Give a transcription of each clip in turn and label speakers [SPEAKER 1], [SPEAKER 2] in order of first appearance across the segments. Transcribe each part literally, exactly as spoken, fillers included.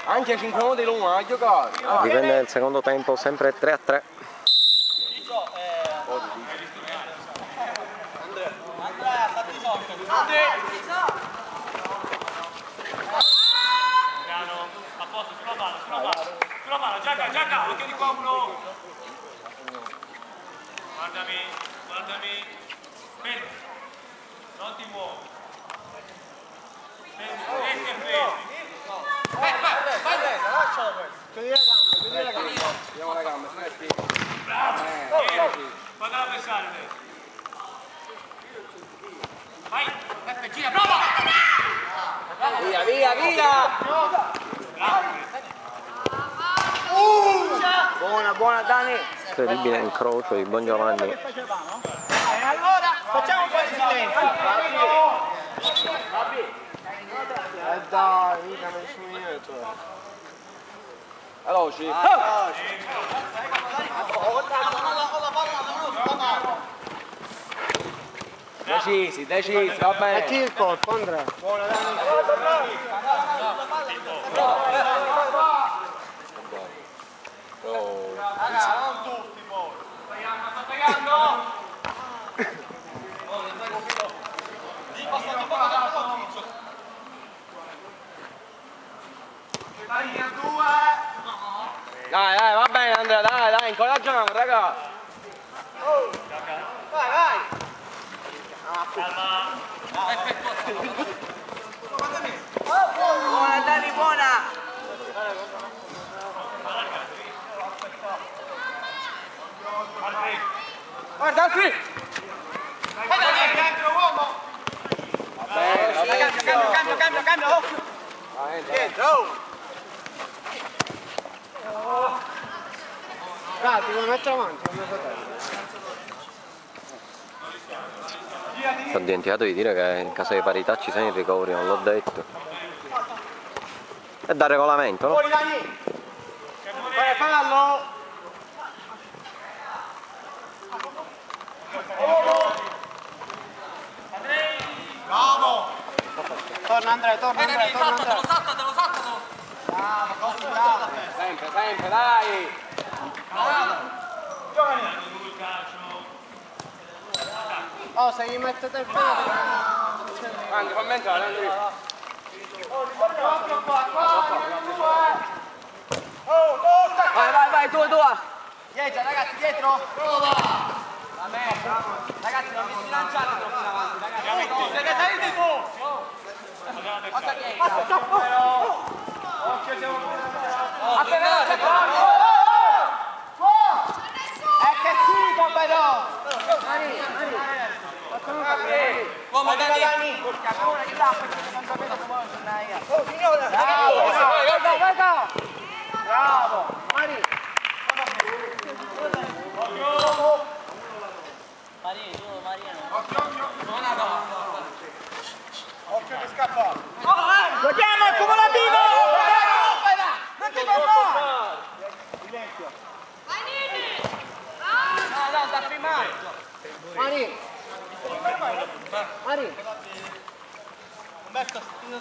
[SPEAKER 1] Anche cinque minuti l'uno, a giocare.
[SPEAKER 2] Dipende del secondo tempo, sempre tre a tre.
[SPEAKER 3] Andrea, stati sotto. Piano, a posto, sulla palla, sulla palla. Sulla palla, Giacca, Giacca, occhio di qua uno. Guardami, guardami. Fermi. Non ti muovi. Fermi, fermi e fermi. Vai, vai, vai, vai, lascialo questo.
[SPEAKER 1] Chiudi la gamba, chiudi la gamba. Chiudiamo la gamba, stai qui.
[SPEAKER 3] Bravo.
[SPEAKER 1] Eh,
[SPEAKER 3] Guarda la pensare. Vai, Peppe, gira, prova.
[SPEAKER 1] Via, via, via! Buona, buona Dani!
[SPEAKER 2] Incredibile incrocio di Buon Giovanni.
[SPEAKER 3] E allora facciamo un po' di silenzio.
[SPEAKER 1] Eh dai, mica nessun niente. Veloci! Decisi, decisi, va bene!
[SPEAKER 4] Metti il colpo, Andrea.
[SPEAKER 1] Buona Dani! Oh.
[SPEAKER 3] Non tutti poi. Sto pagando. Di passato un po' da Fabrizio. Dai, a due.
[SPEAKER 1] Dai, dai, va bene Andrea, dai, dai, incoraggiamo, raga!
[SPEAKER 3] Vai, vai. Calma.
[SPEAKER 1] Buona Dani, buona! Guarda, sì!
[SPEAKER 3] Vai, dai, dentro uomo.
[SPEAKER 1] Va bene, va bene!
[SPEAKER 3] Cambio, cambio, cambio, cambio, cambio, occhio.
[SPEAKER 1] Dentro!
[SPEAKER 4] Dai, ti vuoi mettere avanti, mio fratello.
[SPEAKER 2] Ho dimenticato di dire che in caso di parità ci sono i ricoveri, non l'ho detto. È da regolamento, no?
[SPEAKER 1] Fuori Dani! Vai, fallo!
[SPEAKER 3] Bravo.
[SPEAKER 4] Torna Andrea, torna Andrea, torna Andrea.
[SPEAKER 3] Saltatelo, saltatelo, saltatelo.
[SPEAKER 1] Bravo, cosa bravo! Sempre, sempre, dai!
[SPEAKER 3] Giovani. Calcio.
[SPEAKER 4] Oh, se gli mettete il piede.
[SPEAKER 1] Anche, fammi entrare, Andri! Vai, vai, vai, tua, tua!
[SPEAKER 3] Dietro, ragazzi, dietro. Prova. Va bene. Ragazzi, non vi sbilanciate troppo in avanti, ragazzi. Siete saliti tu. Cosa che?
[SPEAKER 1] Occhio, siamo...
[SPEAKER 3] A te veloce,
[SPEAKER 1] È che schifo però!
[SPEAKER 3] come Dani?
[SPEAKER 1] Oh signore! Bravo! Vai, vai, vai! Bravo! Mari!
[SPEAKER 3] Occhio che scappa.
[SPEAKER 1] Giochiamo al cumulativo!
[SPEAKER 3] Non ti fermare. Silenzio.
[SPEAKER 1] No, no, da prima!
[SPEAKER 4] Mari! Mari!
[SPEAKER 3] Umberto,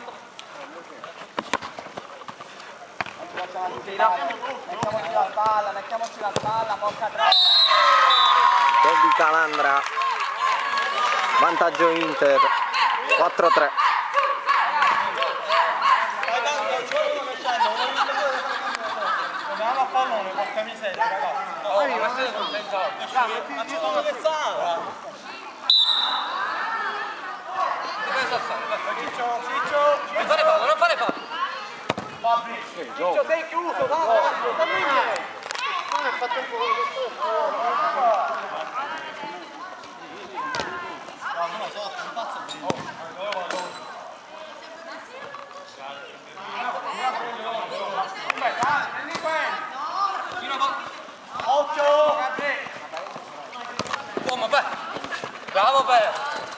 [SPEAKER 1] Mettiamoci la spalla, mettiamoci la spalla, porca tre!
[SPEAKER 2] Gol di Calandra. Vantaggio Inter. quattro a tre.
[SPEAKER 3] andiamo a pallone, porca miseria, ragazzi. No, ma siete sul senza occhio. Ma ci sono le sale. Dove sta stare? Ciccio, Ciccio. Non fare fallo, non fare fallo. Fabri.
[SPEAKER 1] Ciccio, sei chiuso, dai, dammi via!
[SPEAKER 4] Non hai fatto un po'
[SPEAKER 3] No, sono sotto, un pazzo di...
[SPEAKER 1] Occhio!
[SPEAKER 3] Uomo, beh! Bravo, beh!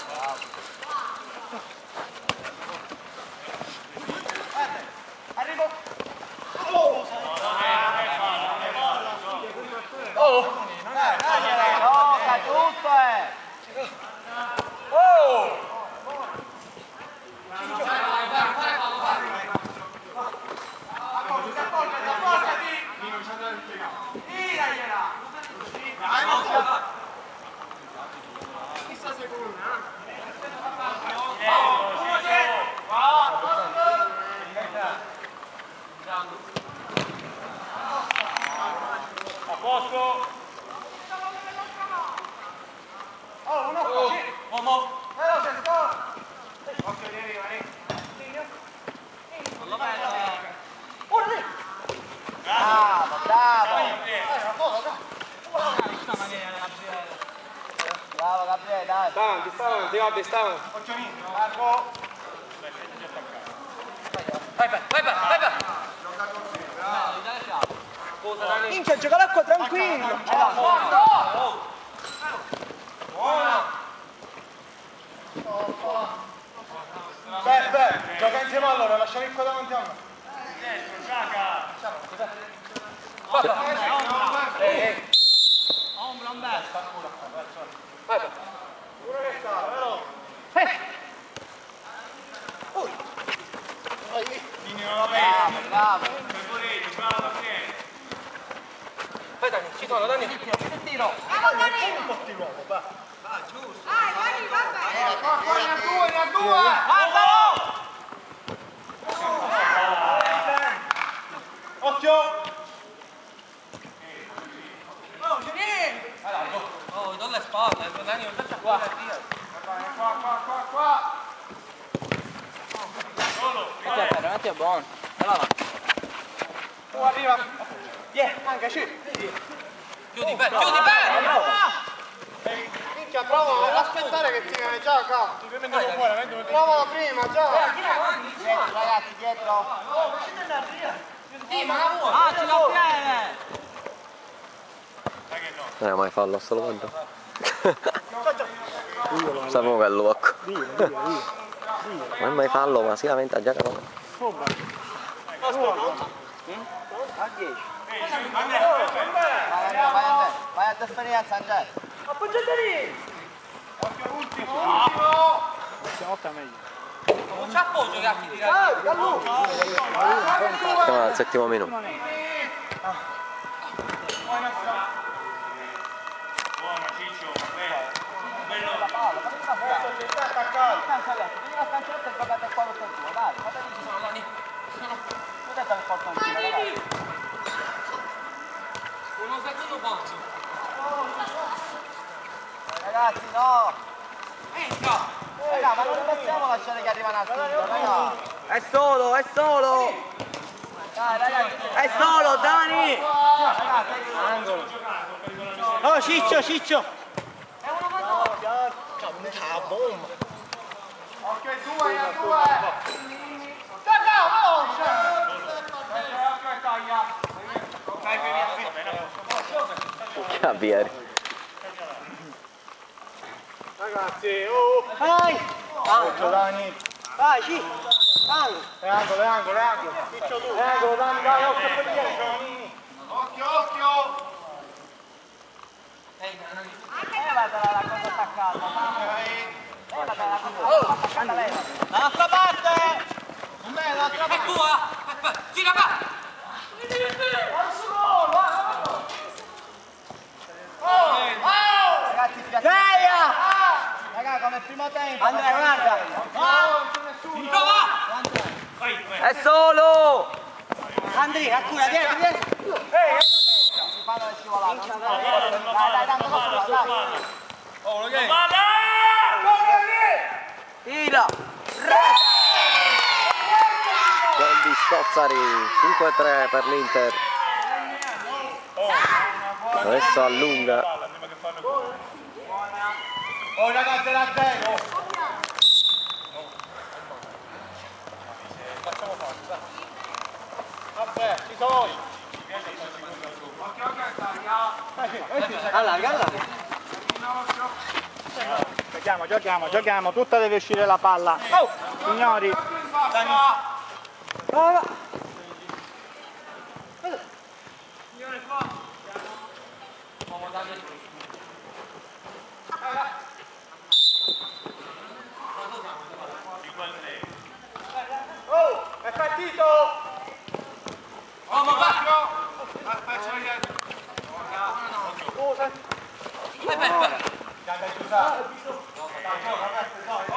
[SPEAKER 1] Arrivo! Oh! Oh! No, sta giusto, eh! Oh! A posto. Oh, uno. Oh, uomo. Veloce, sto. Occhio di arriva, eh. Non lo vedo. Uno lì. Bravo, bravo. Bravo Gabriele, dai. Sta avanti, sta avanti, vabbè, sta avanti. Occhionino. Marco. Vai, vai, vai, vai, vai. Minchia, gioca l'acqua tranquillo. Buono. Beh, beh, gioca insieme a loro, lasciami il qua davanti a me. Ombra, un bel. Vai, vai. Uno che sta, vero? Eh. Ui. Quindi non la vedi. Bravo, bravo. Bravo, vai Dani, ci sono, Dani. Che tiro. Bravo, Dani. Un po' di nuovo, va. Va, giusto. Vai, vai, vai. Qua, qua, ne ha due, ne ha due. Guardalo. Occhio. Oh, Gini. Oh, non le spalle, Dani, non faccia qua. Qua, qua, qua, qua. Solo. Veramente è buono. Oh, arriva. Yeah, anche sì. Chiudi bene, chiudi bene! Minchia, prova ad aspettare che ti viene già qua. Provalo prima, già. Dietro, ragazzi, dietro. Sì, ma la vuoi? Ah, ce l'ho bene!
[SPEAKER 2] Non è mai fallo a solo quando. Sapevo che è luoco. Non è mai fallo, ma si lamenta già che no.
[SPEAKER 1] A dieci.
[SPEAKER 3] Vai, vai, vai a esperienza, Andrea.
[SPEAKER 1] Appoggiate lì! Occhio ultimo, ultimo! Stavolta meglio.
[SPEAKER 3] Non c'è appoggio che ha chi tira.
[SPEAKER 1] Ah, Gallu!
[SPEAKER 2] Siamo al settimo minuto.
[SPEAKER 1] Buona Ciccio, bello. La palla, fammi una foto, c'è sta attaccato. Cancelletto, devi la cancelletta e giocate qua lo stesso, dai, fate lì, ci sono Dani. Vedete che porta un tiro, ragazzi.
[SPEAKER 3] Uno secondo quanto?
[SPEAKER 1] Ragazzi, no!
[SPEAKER 3] Entra!
[SPEAKER 1] Raga, ma non possiamo lasciare che arrivano al tiro, raga!
[SPEAKER 3] È solo, è solo!
[SPEAKER 1] Dai, ragazzi!
[SPEAKER 3] È solo, Dani!
[SPEAKER 1] Angolo! Oh, Ciccio, Ciccio!
[SPEAKER 3] È uno contro!
[SPEAKER 1] Ciao, bomba! Occhio, è due, è due! Taglia, veloce! Occhio, e taglia!
[SPEAKER 2] Cavieri.
[SPEAKER 1] Ragazzi, oh! Vai! Angolo, Dani! Vai, sì! Angolo! È angolo, è angolo, è angolo! Ciccio tu! È angolo, Dani, dai, occhio a quelli dietro! Occhio, occhio! Levatela la cosa attaccata! Levatela la cosa attaccata, leva! Dall'altra parte! Non me, dall'altra parte!
[SPEAKER 3] È tua! Gira qua!
[SPEAKER 1] Ragazzi, Gaia! Raga, come primo tempo! Andrea, guarda!
[SPEAKER 3] Prova!
[SPEAKER 2] È solo!
[SPEAKER 1] Andrea, accura, dietro, dietro! Ehi! Si fanno le scivolate, dai, dai, tanto lo so, dai!
[SPEAKER 3] Oh, lo che?
[SPEAKER 2] Tira! Gol di Stozzari, cinque a tre per l'Inter. Adesso allunga.
[SPEAKER 1] Oh ragazzi, era zero! Vabbè, ci sono! Allarga, allarga! Giochiamo, giochiamo, giochiamo, tutta deve uscire la palla! Oh! Signori! Va, signore qua! Oh, è partito!
[SPEAKER 3] Oh, ma va!
[SPEAKER 1] Faccio vedere. Scusa.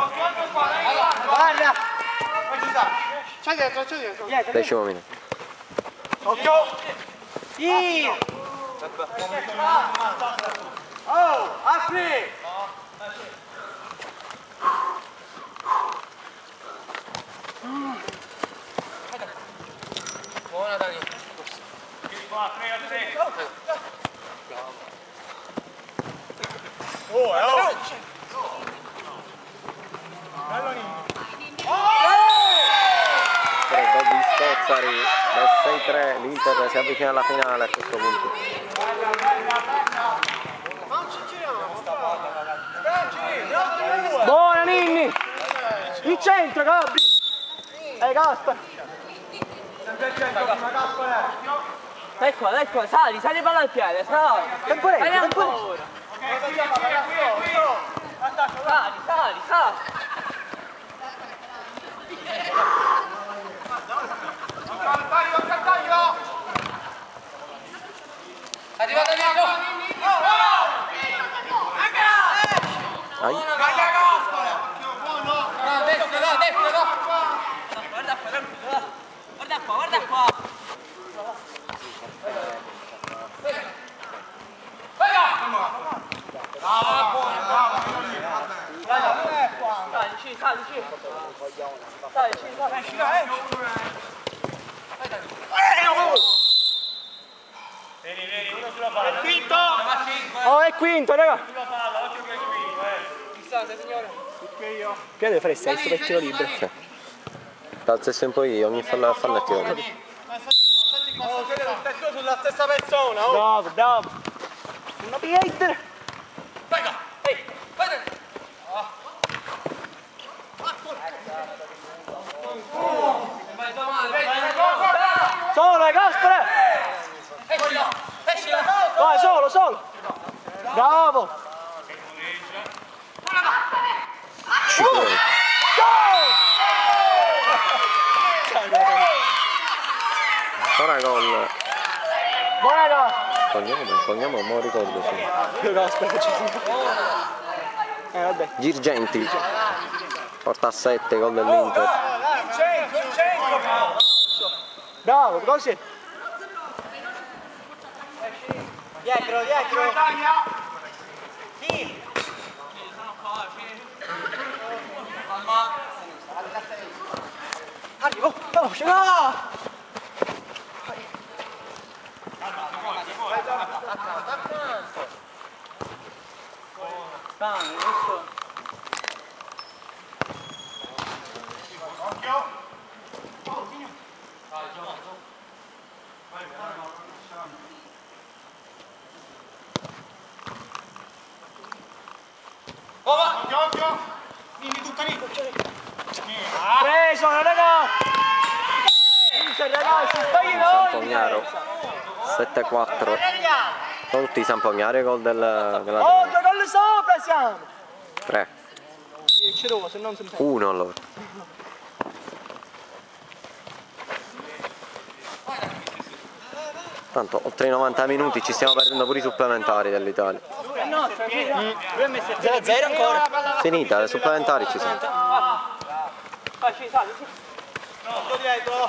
[SPEAKER 1] Guarda! C'è dietro, c'è dietro.
[SPEAKER 2] Decimo minuto.
[SPEAKER 3] Occhio! Sì! Oh, apri!
[SPEAKER 1] Buona Dani.
[SPEAKER 3] Oh, eh, oh!
[SPEAKER 2] Per il gol di Stozzari del sei tre, l'Inter si avvicina alla finale a questo punto.
[SPEAKER 3] Buona Ninni! In centro, Gabri! Ehi, Gaspar! Dai qua, dai qua, sali, sali palla al piede, sali! Temporetto, sali ancora! Sali, sali, sali!
[SPEAKER 1] Arrivata Diego!
[SPEAKER 2] Ai.
[SPEAKER 1] No, destra, no, destra, no!
[SPEAKER 3] Guarda qua, guarda qua, guarda qua! Sali, sali, sali! Sali, sali, sali!
[SPEAKER 5] Vieni, vieni, uno sulla palla. È quinto!
[SPEAKER 3] Oh, è quinto, raga!
[SPEAKER 5] Sulla palla, occhio che è qui, eh.
[SPEAKER 1] Fissate, signore.
[SPEAKER 3] Che deve fare sei per tiro libero?
[SPEAKER 2] Sì. Dal stesso in poi ogni fallo fallo è tiro libero.
[SPEAKER 1] Oh, siete tutte e due sulla stessa persona, oh!
[SPEAKER 3] Bravo, bravo! Una hater!
[SPEAKER 1] Vai, va! Ehi, vai!
[SPEAKER 3] Solo, Gaspare! Vai, solo, solo! Bravo!
[SPEAKER 2] Ci provi. Ora gol.
[SPEAKER 3] Buona raga!
[SPEAKER 2] Togliamo, togliamo, non ricordo sì.
[SPEAKER 3] Gaspare ci sono. Eh vabbè.
[SPEAKER 2] Girgenti. Porta a sette, gol dell'Inter.
[SPEAKER 3] In centro, in centro! Bravo, così! Dietro, dietro! Sì! Arrivo! Oh, scena! Stanno, adesso! Preso, raga! Ragazzi, sbagli
[SPEAKER 2] Sampognaro. sette quattro. Sono tutti Sampognari, gol del, della
[SPEAKER 3] Oh, due gol sopra siamo!
[SPEAKER 2] tre.
[SPEAKER 3] Ci devo, se non si
[SPEAKER 2] uno allora. Tanto oltre i novanta minuti ci stiamo perdendo pure i supplementari dell'Italia.
[SPEAKER 3] No, zero a zero ancora.
[SPEAKER 2] Finita, le supplementari ci sono.
[SPEAKER 3] Vai, ci sali, sì. No, dietro.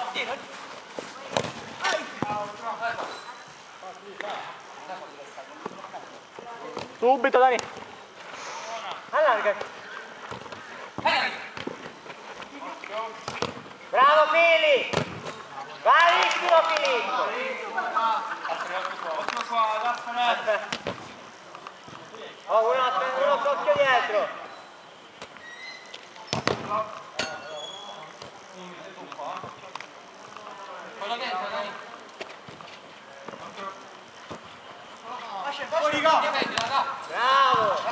[SPEAKER 3] Subito, Dani. Allarga. Bravo Fili! Bravissimo Filippo! Oh, uno, uno occhio dietro! Bravo!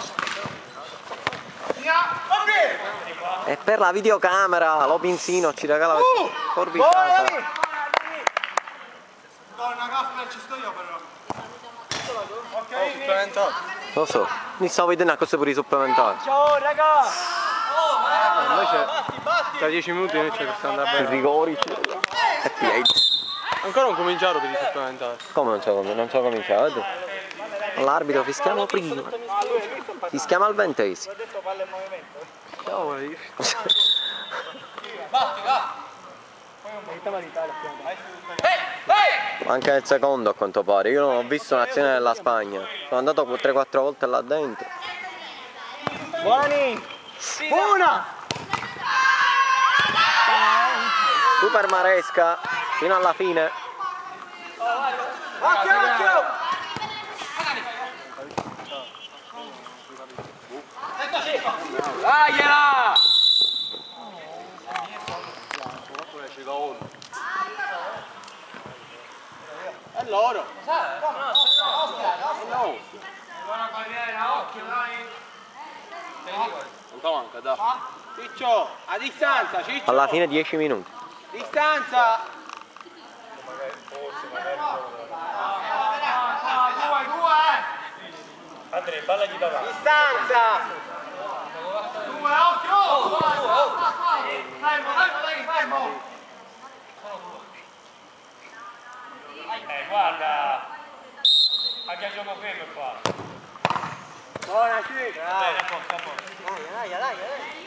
[SPEAKER 2] E per la videocamera lo Pinzino ci regala questa forbiciata. Lo so, mi stavo vedendo a cosa pure i supplementari.
[SPEAKER 3] Ciao raga!
[SPEAKER 5] Invece tra dieci minuti noi ci stiamo andando
[SPEAKER 2] I
[SPEAKER 5] bene.
[SPEAKER 2] rigori e piedi.
[SPEAKER 5] Ancora non cominciato per i supplementari.
[SPEAKER 2] Come non c'ho, non c'ho cominciato? L'arbitro fischiamo prima. Fischiamo al ventesimo.
[SPEAKER 5] Ciao, io.
[SPEAKER 1] Batti, va!
[SPEAKER 3] Aiutava l'Italia.
[SPEAKER 1] Ehi, ehi!
[SPEAKER 2] Anche nel secondo a quanto pare, io non ho visto un'azione della Spagna, sono andato tre quattro volte là dentro.
[SPEAKER 3] Buoni! Una!
[SPEAKER 2] Super Maresca fino alla fine.
[SPEAKER 3] Occhio, occhio! Dagliela!
[SPEAKER 1] È loro.
[SPEAKER 3] Buona barriera, occhio, dai!
[SPEAKER 5] Non ti manca, dai.
[SPEAKER 1] Ciccio, a distanza, Ciccio.
[SPEAKER 2] Alla fine dieci minuti.
[SPEAKER 1] Distanza.
[SPEAKER 3] Due, due!
[SPEAKER 5] Andrea, ballagli davanti.
[SPEAKER 1] Distanza.
[SPEAKER 3] Due, occhio! Fermo, fermo, dai, fermo!
[SPEAKER 5] Eh, guarda. Anche gioco fermo qua.
[SPEAKER 1] Buona Ciccio.
[SPEAKER 5] Bene, a posto, a posto.
[SPEAKER 1] Dai, dai, dai, dai.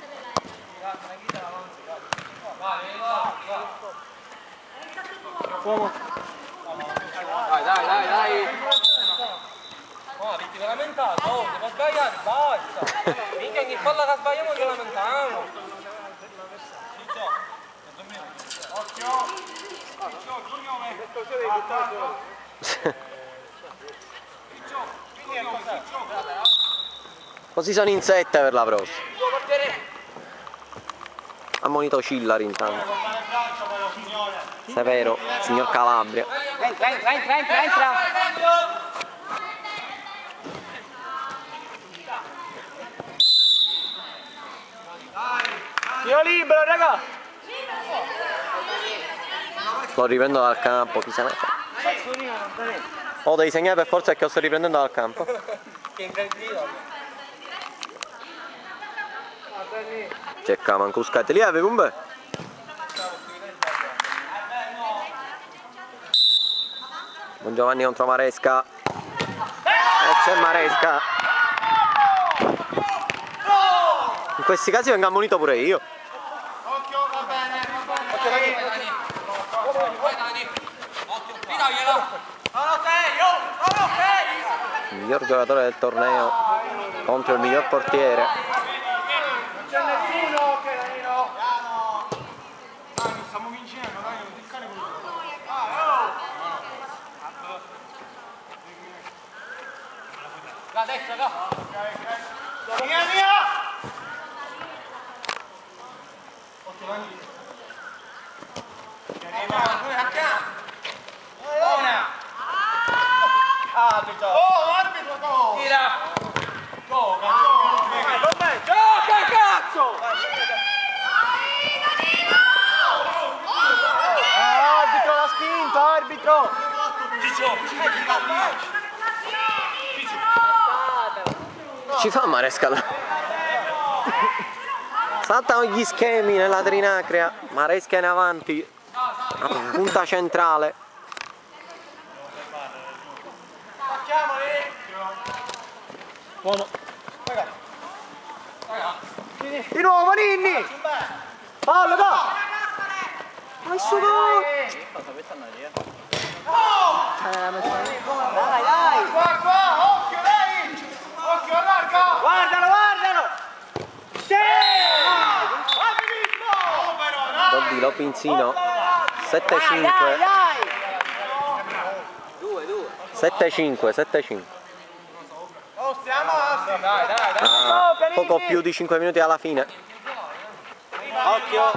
[SPEAKER 3] Dai, dai, dai, dai!
[SPEAKER 6] No, avete lamentato, oh, siamo sbagliati, basta! Minchia ogni palla che sbagliamo ci lamentiamo!
[SPEAKER 2] Così sono in sette per la prossima. Ammonito Cillari intanto. Severo, signor Calabria.
[SPEAKER 3] Entra, entra, entra, entra, entra!
[SPEAKER 1] Tiro libero, raga.
[SPEAKER 2] Lo riprendo dal campo, chi se ne fa. Oh, devi segnare per forza che lo sto riprendendo dal campo.
[SPEAKER 6] Che incredibile!
[SPEAKER 2] Cerca manco scatti lì, avevi un bel. Buon Giovanni contro Maresca. E c'è Maresca. In questi casi vengo ammonito pure io.
[SPEAKER 1] Occhio, va bene, va bene.
[SPEAKER 6] Occhio Dani! Vai Dani! Occhio! Tiragliela!
[SPEAKER 3] Sono sei, oh! Sono sei!
[SPEAKER 2] Il miglior giocatore del torneo contro il miglior portiere.
[SPEAKER 1] Non c'è nessuno che Danilo.
[SPEAKER 5] Dai, stiamo vincendo, dai, non ti carico.
[SPEAKER 6] La destra, va!
[SPEAKER 1] Via, via.
[SPEAKER 3] Buona! Arbitro!
[SPEAKER 1] Oh, arbitro, go.
[SPEAKER 3] Tira!
[SPEAKER 1] Gioca, gioca.
[SPEAKER 3] Vabbè, gioca cazzo!
[SPEAKER 1] Ah, arbitro l'ha spinto, arbitro.
[SPEAKER 2] Ci fa Maresca là. Saltano gli schemi nella trinacria. Maresca in avanti. A punta centrale.
[SPEAKER 1] Buono. Di nuovo Ninni. Fallo, da. Ma su gol. Dai, dai. Qua, qua, occhio, dai. Occhio, allarga.
[SPEAKER 3] Guardalo, guardalo!
[SPEAKER 2] Gol di Lopinzino. sette cinque. sette cinque, sette cinque.
[SPEAKER 1] Oh, stiamo alti. Dai, dai, dai.
[SPEAKER 2] Ah, poco più di cinque minuti alla fine.
[SPEAKER 1] Occhio.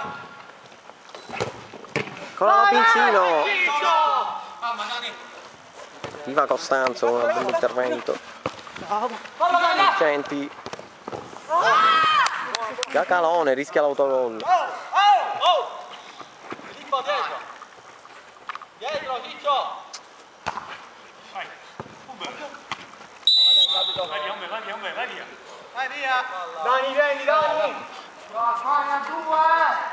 [SPEAKER 2] Con Lopinzino.
[SPEAKER 6] Mamma Dani!
[SPEAKER 2] Viva Costanzo, un bell'intervento. Vicenti. Gacalone rischia l'autogol.
[SPEAKER 3] Oh, oh, oh! Ciccio dietro! Dietro, Ciccio!
[SPEAKER 5] Vai via, vai via, vai via.
[SPEAKER 1] Vai via. Dani, vieni, Dani. Vai a due.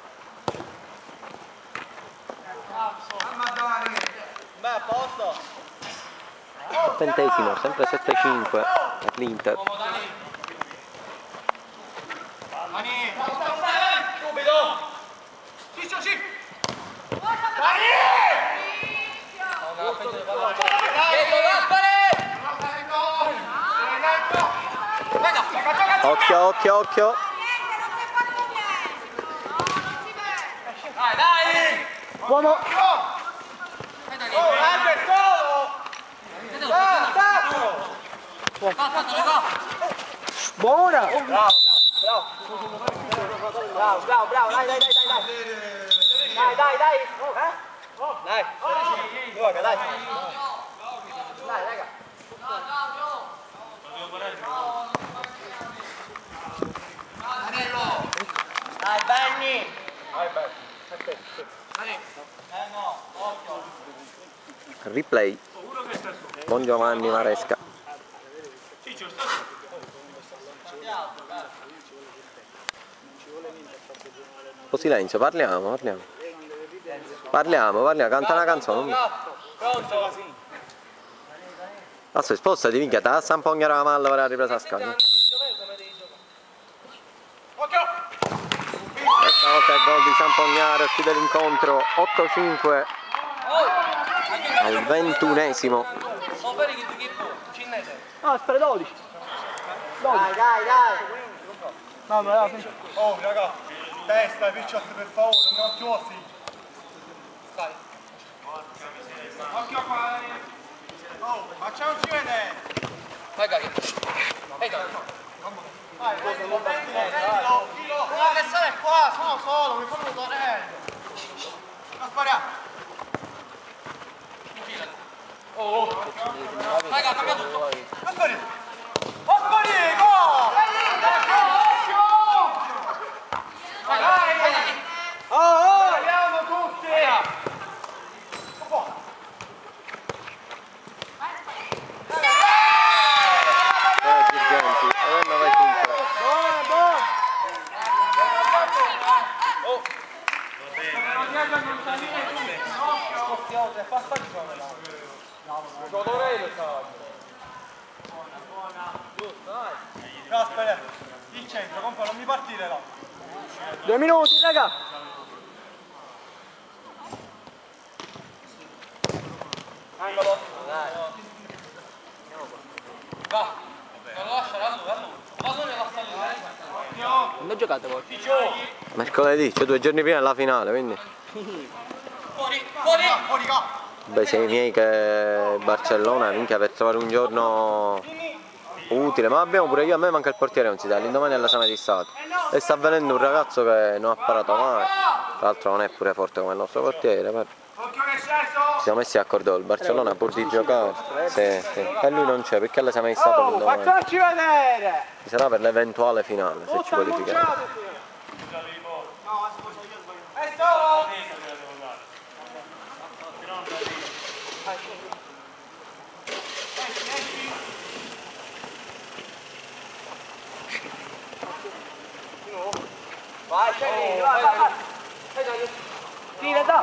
[SPEAKER 1] Mamma Dani.
[SPEAKER 3] Beh, a posto!
[SPEAKER 2] Ventesimo, sempre sette cinque per l'Inter.
[SPEAKER 1] Dani.
[SPEAKER 3] Subito!
[SPEAKER 1] Ciccio, sì.
[SPEAKER 3] Dai!
[SPEAKER 2] Occhio, occhio, occhio.
[SPEAKER 3] Dai, dai!
[SPEAKER 4] Uomo!
[SPEAKER 1] Oh, Albert, solo! Ah, attacco!
[SPEAKER 4] Buona!
[SPEAKER 3] Bravo, bravo, bravo, dai, dai, dai, dai, dai. Dai, dai, dai. Eh? Dai. Gioca, dai. Dai, raga. Dai, Benny.
[SPEAKER 2] Replay. Buon Giovanni Maresca. Un po' silenzio, parliamo, parliamo. Parliamo, parliamo, canta una canzone. Adesso spostati, minchia, ti sta un po' la malla per la ripresa a scala. Questa volta è gol di Sampognaro, chiude l'incontro otto cinque al ventunesimo.
[SPEAKER 4] No, aspetta, dodici.
[SPEAKER 3] Dai, dai, dai.
[SPEAKER 4] No, ma no,
[SPEAKER 1] Oh, raga, testa, picciotto per favore, non chiusi. Dai. Occhio qua. Oh, facciamoci vedere.
[SPEAKER 6] Vai, Gaghi. Ehi, dai.
[SPEAKER 1] Vai, prendilo, prendilo, prendilo. Filo. No, che sale qua, sono solo, mi fanno tornare. Non spariamo.
[SPEAKER 6] Raga, cambia tutto.
[SPEAKER 1] Non spari. Non spari, go!
[SPEAKER 6] Vai, vai, vai, dai.
[SPEAKER 1] Oh, oh, andiamo tutti.
[SPEAKER 2] Eh, Girgenti, e nove cinque.
[SPEAKER 1] Buona, buona. Aspetta, il centro, compa, non mi partire là.
[SPEAKER 4] Due minuti, raga!
[SPEAKER 1] Angolo.
[SPEAKER 6] Va. Non lo lascia, allora, allora. Pallone la salute.
[SPEAKER 4] Non ho giocato poi.
[SPEAKER 2] Mercoledì, cioè due giorni prima della finale, quindi.
[SPEAKER 6] Fuori, fuori.
[SPEAKER 1] Fuori, go.
[SPEAKER 2] Beh, sei i miei che Barcellona, minchia, per trovare un giorno utile, ma abbiamo pure io, a me manca il portiere, non si dà, l'indomani è l'esame di Stato. E sta avvenendo un ragazzo che non ha parato mai, tra l'altro non è pure forte come il nostro portiere, però
[SPEAKER 1] Occhio che sceso.
[SPEAKER 2] ci siamo messi d'accordo col Barcellona pur di giocare. Sì, sì. E lui non c'è, perché l'esame di Stato
[SPEAKER 1] Oh,
[SPEAKER 2] l'indomani.
[SPEAKER 1] facciamoci vedere.
[SPEAKER 2] Ci sarà per l'eventuale finale, se ci qualifichiamo.
[SPEAKER 1] È solo.
[SPEAKER 3] Vai, Celini, vai, vai, vai.
[SPEAKER 4] Tira, da!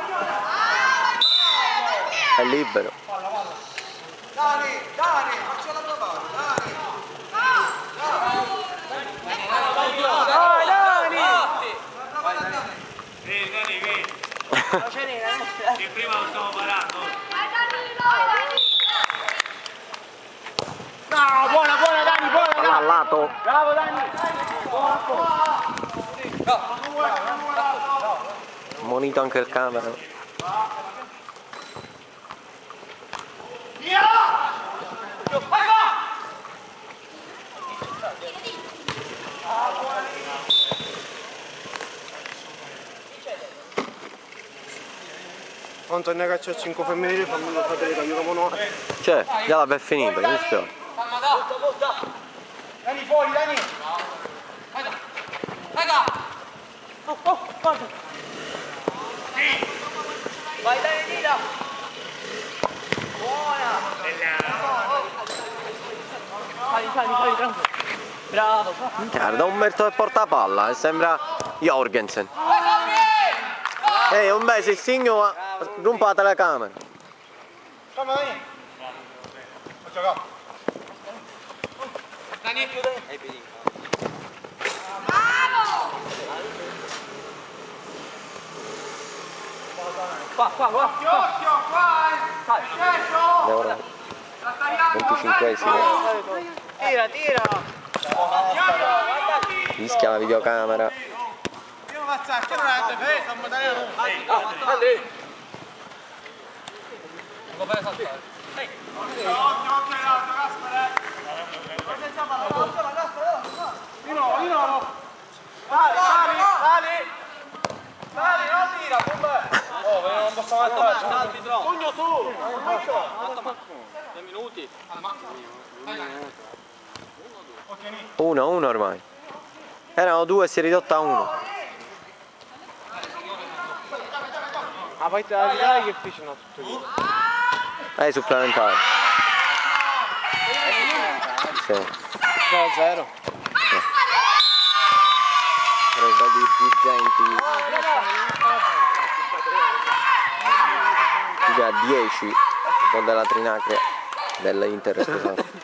[SPEAKER 2] È libero.
[SPEAKER 1] Dani, Dani, faccela provare, Dani.
[SPEAKER 4] Dai, Dani!
[SPEAKER 7] Vieni, vieni, vieni.
[SPEAKER 4] Non c'è niente.
[SPEAKER 7] Che prima lo stavo parando.
[SPEAKER 4] No, buona, buona, Dani, buona!
[SPEAKER 2] Palla al lato.
[SPEAKER 4] Bravo, Dani!
[SPEAKER 2] Monito anche il camera.
[SPEAKER 1] Quanto ne caccia cinque femminili, fammi lo sapere che io non ho.
[SPEAKER 2] Cioè, già l'aveva finito, mi dispiace.
[SPEAKER 6] Calma, da.
[SPEAKER 1] Dani fuori, Dani.
[SPEAKER 6] Raga.
[SPEAKER 4] Oh, oh, guarda!
[SPEAKER 3] Vai, dai, tira. Buona.
[SPEAKER 4] Sali, sali, sali, tranquillo! Bravo!
[SPEAKER 2] Guarda, Umberto che porta palla e sembra Jorgensen. Ehi, un bel il segno rompa la telecamera.
[SPEAKER 1] Come Dani? Ho giocato.
[SPEAKER 6] Dani,
[SPEAKER 4] Qua, qua, qua!
[SPEAKER 1] Occhio, occhio, qua. È sceso.
[SPEAKER 2] E ora venticinquesimo.
[SPEAKER 4] Tira, tira!
[SPEAKER 2] Fischia la videocamera.
[SPEAKER 1] Io faccio che non è difesa, non mi dai un
[SPEAKER 3] Andri.
[SPEAKER 6] Lo fai saltare.
[SPEAKER 1] occhio, occhio, l'altro, Gaspare. Nino, Nino. Dai, dai, dai. Dai, non tira, bomba.
[SPEAKER 6] Oh, non posso avanti.
[SPEAKER 3] Salti troppo.
[SPEAKER 1] Pugno su.
[SPEAKER 3] Due minuti.
[SPEAKER 2] uno uno ormai. Erano due e si è ridotta a uno.
[SPEAKER 5] La partita di là che fecero tutto lì.
[SPEAKER 2] Eh, supplementare. Sì.
[SPEAKER 5] zero a zero.
[SPEAKER 2] Preda di dirigenti. Chiude a dieci con della Trinacria dell'Inter, scusate.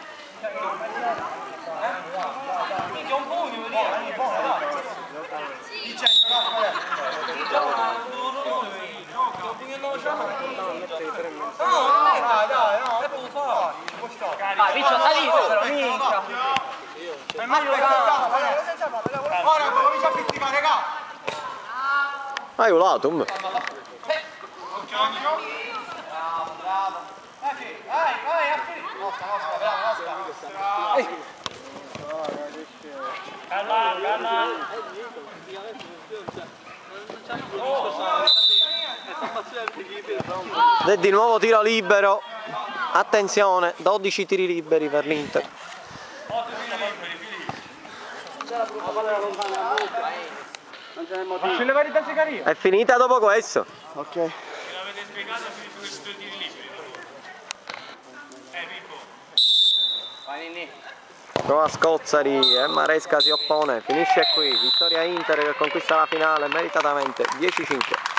[SPEAKER 4] Vai, Piccio, salite però, minchia.
[SPEAKER 1] È meglio senza palla. Ora comincia a pizzicare, raga.
[SPEAKER 2] Hai ulatum.
[SPEAKER 1] Occhio, occhio. Bravo, bravo. Vai, vai, vai, apri. Nostra, nostra, bravo, nostra.
[SPEAKER 7] Calma, calma.
[SPEAKER 2] E di nuovo tiro libero. Attenzione, dodici tiri liberi per l'Inter.
[SPEAKER 5] Faccio le varie Zaccaria.
[SPEAKER 2] È finita dopo questo.
[SPEAKER 5] Ok.
[SPEAKER 7] Me l'avete spiegato su questi due tiri liberi. Eh, Pippo.
[SPEAKER 3] Vai, Ninni.
[SPEAKER 2] Prova Scozzari e Maresca si oppone. Finisce qui. Vittoria Inter che conquista la finale meritatamente dieci cinque.